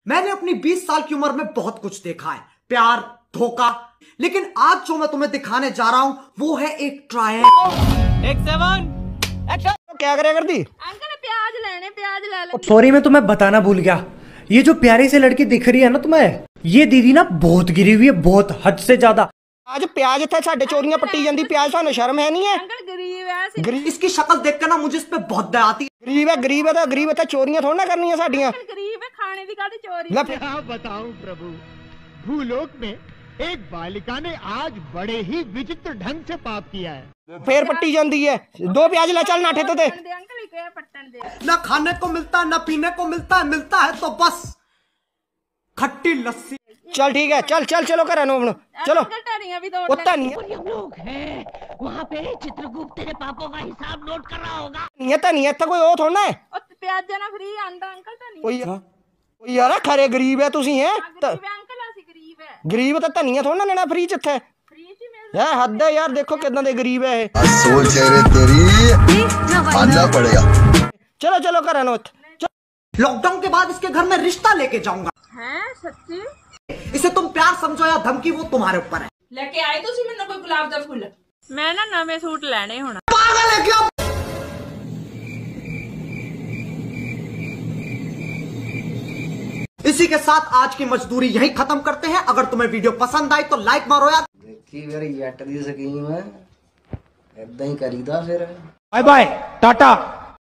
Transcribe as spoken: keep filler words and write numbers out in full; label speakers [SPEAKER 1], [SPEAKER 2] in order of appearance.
[SPEAKER 1] मैंने अपनी बीस साल की उम्र में बहुत कुछ देखा है, प्यार, धोखा, लेकिन आज जो मैं तुम्हें दिखाने जा रहा हूं वो है एक ट्रायंगल।
[SPEAKER 2] एक सेवन एक्शन। क्या करे करती?
[SPEAKER 3] अंकल प्याज लेने, प्याज ले ले।
[SPEAKER 1] सॉरी मैं तुम्हें बताना भूल गया, ये जो प्यारी सी लड़की दिख रही है ना तुम्हें, ये दीदी ना बहुत गिरी हुई है, बहुत हद से ज्यादा।
[SPEAKER 2] आज प्याज इतने साढ़े चोरियां पट्टी जाती, प्याज थानू शर्म है नहीं है?
[SPEAKER 3] अंकल गरीब है,
[SPEAKER 1] गरीब इसकी शक्ल देखकर ना मुझे इस पे बहुत दया आती है।
[SPEAKER 2] गरीब है गरीब है तो गरीब है तो चोरियां थोड़ा ना करनी साडियां।
[SPEAKER 3] गरीब है, खाने की काटी चोरी।
[SPEAKER 4] क्या बताऊं प्रभु, भूलोक में एक बालिका ने आज बड़े ही विचित्र ढंग से पाप किया है।
[SPEAKER 2] फिर पट्टी जाती है। दो प्याज ले चल नाठे तो दे।
[SPEAKER 3] अंकल क्या पट्टन दे।
[SPEAKER 1] ना खाने को मिलता है ना पीने को मिलता है, मिलता है तो बस खट्टी लस्सी।
[SPEAKER 2] चल ठीक है, चल चल चलो करा नो चलो।
[SPEAKER 3] भी तो
[SPEAKER 2] उतना नहीं
[SPEAKER 5] और हम लोग हैं वहाँ पे चित्रगुप्त तेरे पापों का हिसाब नोट कर रहा होगा।
[SPEAKER 2] नहीं था नहीं था कोई और थोड़ा है।
[SPEAKER 3] प्याज देना फ्री आंदा अंकल तो नहीं।
[SPEAKER 2] कोई कोई यार खरे गरीब है तुसी हैं।
[SPEAKER 3] अंकल असि गरीब है।
[SPEAKER 2] गरीब तो धनिया थोड़ा ना लेना फ्री च इत्थे।
[SPEAKER 3] फ्री च मिलदा
[SPEAKER 2] है हद है यार, देखो कितना दे गरीब है।
[SPEAKER 6] सोच रे तेरी आना पड़ेगा।
[SPEAKER 2] चलो चलो करा नो।
[SPEAKER 1] लॉकडाउन के बाद इसके घर में रिश्ता लेके जाऊंगा।
[SPEAKER 3] हैं सच्ची?
[SPEAKER 1] इसे तुम प्यार समझो या धमकी, वो तुम्हारे ऊपर है।
[SPEAKER 7] लेके आए तुसी मैनू कोई गुलाब दा फुल?
[SPEAKER 3] मैं ना नवे सूट लेने होना।
[SPEAKER 1] पागल है क्या? इसी के साथ आज की मजदूरी यही खत्म करते हैं। अगर तुम्हें वीडियो पसंद आई तो लाइक मारो यार।
[SPEAKER 8] देखी फिर जट दी स्कीम है, ऐदा ही करीदा फिर।
[SPEAKER 2] Bye bye Tata.